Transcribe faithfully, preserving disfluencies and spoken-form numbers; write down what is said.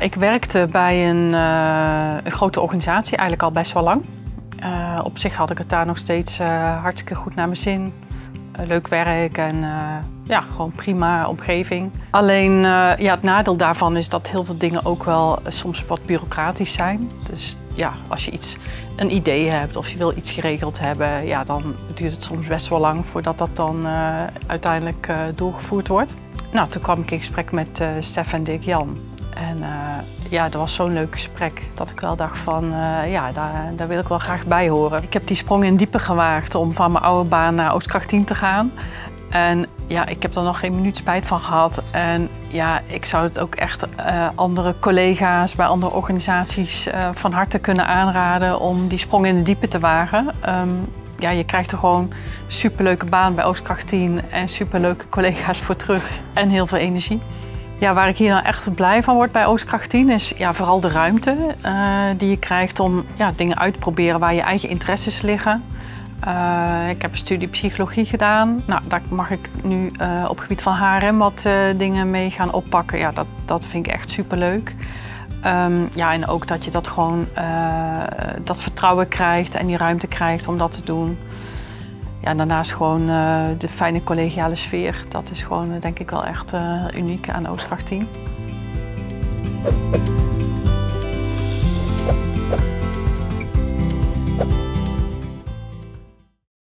ik werkte bij een, uh, een grote organisatie, eigenlijk al best wel lang. Uh, op zich had ik het daar nog steeds uh, hartstikke goed naar mijn zin. Uh, leuk werk en uh, ja, gewoon prima omgeving. Alleen uh, ja, het nadeel daarvan is dat heel veel dingen ook wel uh, soms wat bureaucratisch zijn. Dus ja, als je iets, een idee hebt of je wil iets geregeld hebben, ja, dan duurt het soms best wel lang voordat dat dan uh, uiteindelijk uh, doorgevoerd wordt. Nou, toen kwam ik in gesprek met uh, Stef en Dick Jan. En uh, ja, dat was zo'n leuk gesprek dat ik wel dacht van, uh, ja, daar, daar wil ik wel graag bij horen. Ik heb die sprong in diepe gewaagd om van mijn oude baan naar Oostkracht tien te gaan. En ja, ik heb er nog geen minuut spijt van gehad. En ja, ik zou het ook echt uh, andere collega's bij andere organisaties uh, van harte kunnen aanraden om die sprong in de diepe te wagen. Um, ja, je krijgt er gewoon een superleuke baan bij Oostkracht tien en superleuke collega's voor terug en heel veel energie. Ja, waar ik hier nou echt blij van word bij Oostkracht tien is ja, vooral de ruimte uh, die je krijgt om ja, dingen uit te proberen waar je eigen interesses liggen. Uh, ik heb een studie psychologie gedaan. Nou, daar mag ik nu uh, op het gebied van H R M wat uh, dingen mee gaan oppakken. Ja, dat, dat vind ik echt superleuk. Um, ja, en ook dat je dat gewoon uh, dat vertrouwen krijgt en die ruimte krijgt om dat te doen. Ja, en daarnaast gewoon uh, de fijne collegiale sfeer. Dat is gewoon uh, denk ik wel echt uh, uniek aan Oostkracht tien.